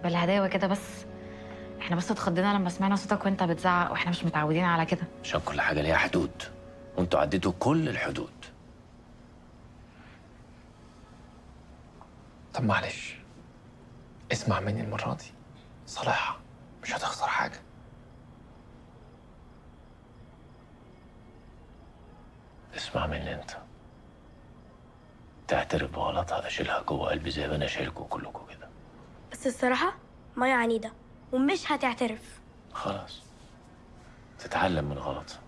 بالهداوه كده بس. احنا بس اتخضينا لما سمعنا صوتك وانت بتزعق، واحنا مش متعودين على كده. عشان كل حاجه ليها حدود، وانتوا عديتوا كل الحدود. طب معلش، اسمع مني المرة دي، صالحها، مش هتخسر حاجة. اسمع مني انت، تعترف بغلطها اشيلها جوه قلبي زي ما انا شايلكوا كلكوا كده. بس الصراحة مية عنيدة ومش هتعترف. خلاص، تتعلم من غلطها.